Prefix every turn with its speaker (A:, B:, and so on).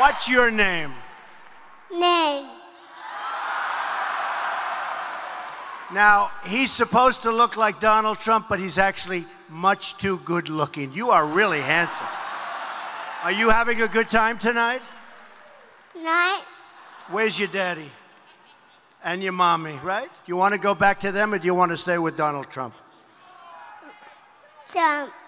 A: What's your name?
B: Name.
A: Now, he's supposed to look like Donald Trump, but he's actually much too good looking. You are really handsome. Are you having a good time tonight?
B: Night.
A: Where's your daddy? And your mommy, right? Do you want to go back to them, or do you want to stay with Donald Trump?
B: Trump.